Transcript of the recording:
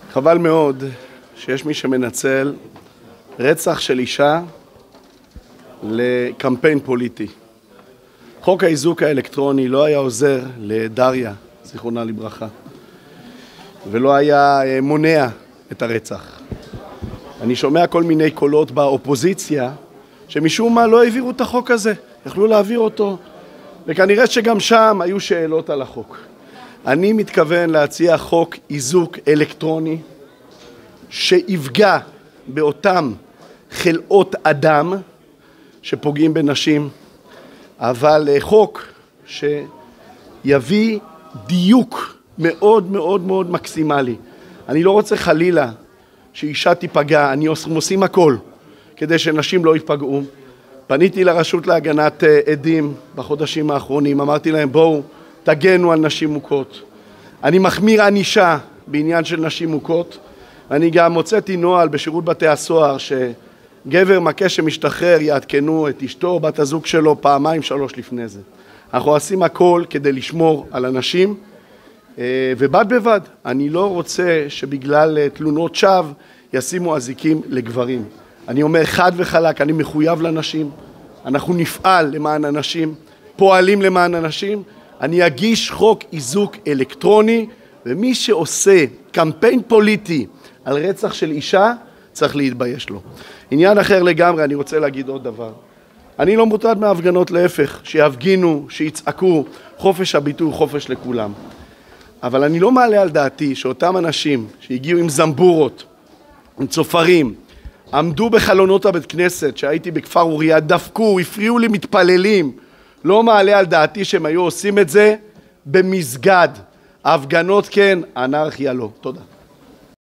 חבל מאוד שיש מי שמנצל רצח של אישה לקמפיין פוליטי. חוק האיזוק האלקטרוני לא היה עוזר לדריה, זיכרונה לברכה, ולא היה מונע את הרצח. אני שומע כל מיני קולות באופוזיציה שמשום מה לא העבירו את החוק הזה, יכלו להעביר אותו, וכנראה שגם שם היו שאלות על החוק. אני מתכוון להציע חוק איזוק אלקטרוני שיפגע באותם חלאות אדם שפוגעים בנשים, אבל חוק שיביא דיוק מאוד מאוד מאוד מקסימלי. אני לא רוצה חלילה שאישה תיפגע, אני עושים הכל כדי שנשים לא ייפגעו. פניתי לרשות להגנת עדים בחודשים האחרונים, אמרתי להם בואו תגנו על נשים מוכות. אני מחמיר ענישה בעניין של נשים מוכות, אני גם הוצאתי נוהל בשירות בתי הסוהר שגבר מכה שמשתחרר יעדכנו את אשתו או בת הזוג שלו פעמיים שלוש לפני זה. אנחנו עושים הכל כדי לשמור על הנשים, ובד בבד אני לא רוצה שבגלל תלונות שווא ישימו אזיקים לגברים. אני אומר חד וחלק, אני מחויב לנשים, אנחנו נפעל למען הנשים, פועלים למען הנשים, אני אגיש חוק איזוק אלקטרוני, ומי שעושה קמפיין פוליטי על רצח של אישה צריך להתבייש לו. עניין אחר לגמרי, אני רוצה להגיד עוד דבר. אני לא מוטרד מההפגנות, להפך, שיפגינו, שיצעקו, חופש הביטוי, חופש לכולם. אבל אני לא מעלה על דעתי שאותם אנשים שהגיעו עם זמבורות, עם צופרים, עמדו בחלונות הבית כנסת שהייתי בכפר אוריה, דפקו, הפריעו לי מתפללים, לא מעלה על דעתי שהם היו עושים את זה במסגד. ההפגנות כן, האנרכיה לא. תודה.